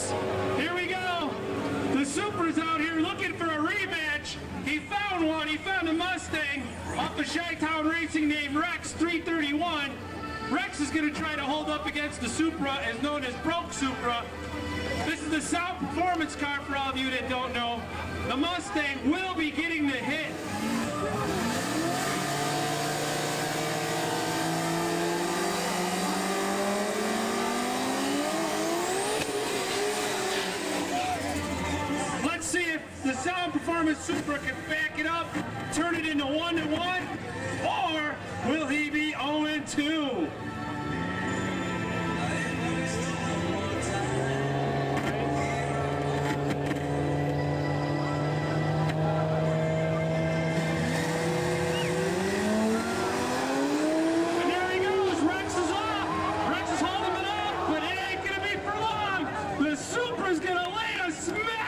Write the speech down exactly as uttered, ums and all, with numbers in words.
Rex. Here we go. The Supra's out here looking for a rematch. He found one. He found a Mustang off of Chi-Town Racing named Rex three thirty-one. Rex is going to try to hold up against the Supra, as known as Broke Supra. This is the South Performance car for all of you that don't know. The Mustang will be getting the hit. Let's see if the Sound Performance Supra can back it up, turn it into one to one, or will he be oh and two? Supra's gonna lay a smash!